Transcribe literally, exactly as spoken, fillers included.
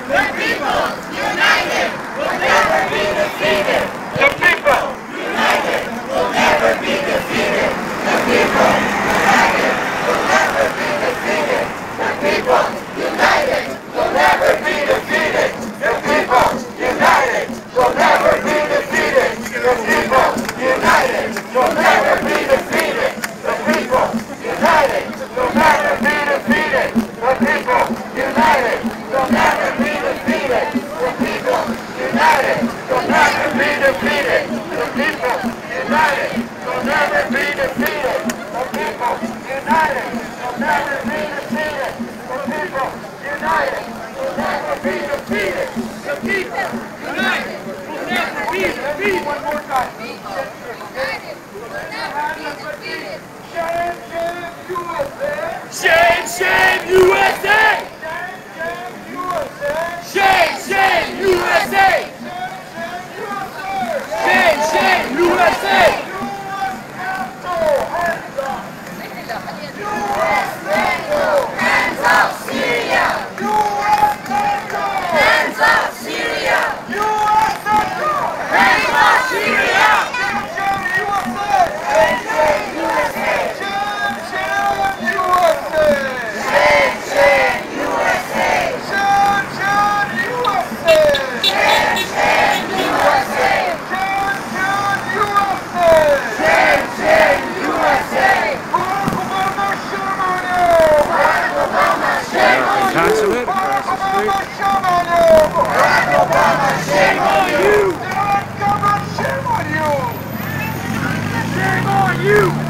The people united will never be defeated. The people united will never be defeated. The people united will never be defeated. The people united will never be defeated. The people united will never be defeated. The people united will never be defeated. The people united will never be defeated. The people united will never be defeated. The people united will never be defeated. The people united will never be defeated. The people united will never be defeated. The people united will never be defeated. The people united will never be defeated. One more time. United will never be defeated. Shame, shame, U S A! Shame, shame, U S A! Shame, shame, U S A! Shame, shame, U S A! Hands up, Syria! Hands up, Syria! Hands up, Syria! Consulate across the street. Barack Obama, shame on you! Shame on you!